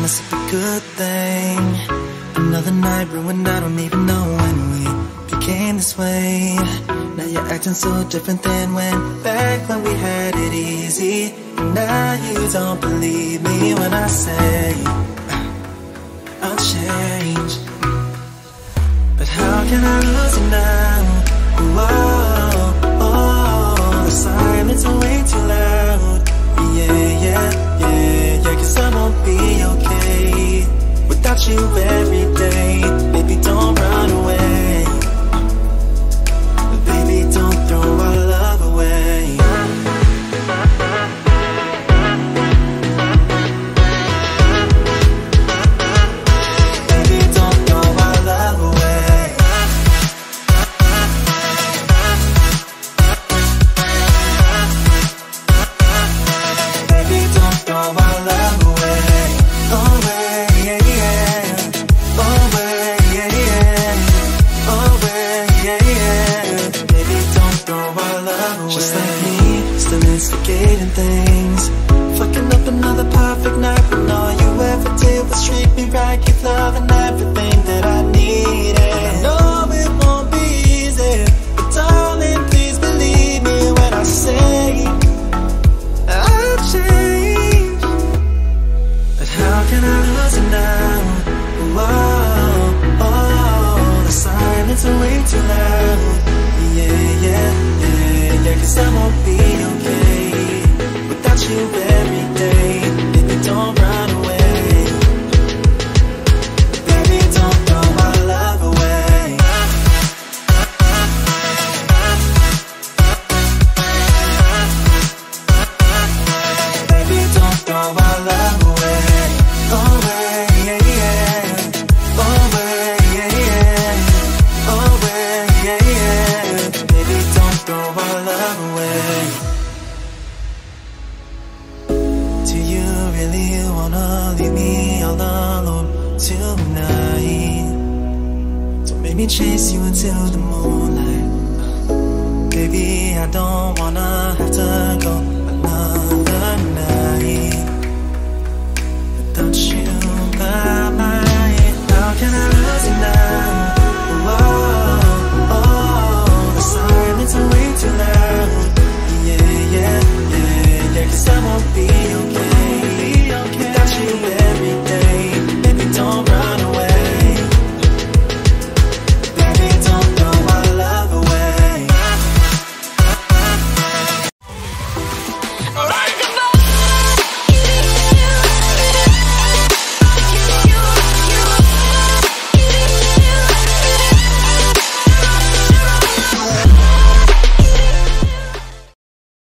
must be a good thing. Another night ruined, I don't even know when we became this way. Now you're acting so different than back when we had it easy. And now you don't believe me when I say I'll change. But how can I lose you now? The silence is way too loud. Yeah, 'cause I won't be okay without you every day. Baby, don't run away. Baby, don't throw our love away. Baby, don't throw our love away. Baby, don't throw our love away. Away, yeah, yeah. Away, yeah, yeah. Away, yeah, yeah. Baby, don't throw our love away. Just like me, still instigating things. Fucking up another perfect night when all you ever did was treat me right, give love and everything that I needed. I know it won't be easy, but darling, please believe me when I say I've changed. But how can I lose you now? The silence is way too loud. Yeah, 'cause I won't be okay without you every day. Baby, don't run away. Baby, don't throw our love away. Baby, don't throw our love away. Away, yeah, yeah. Away, yeah, yeah. Away, yeah, yeah. Baby, don't throw our love away. Do you really wanna leave me all alone tonight? Don't make me chase you until the moonlight. Baby, I don't wanna have to go another night without you by my side. How can I lose you now?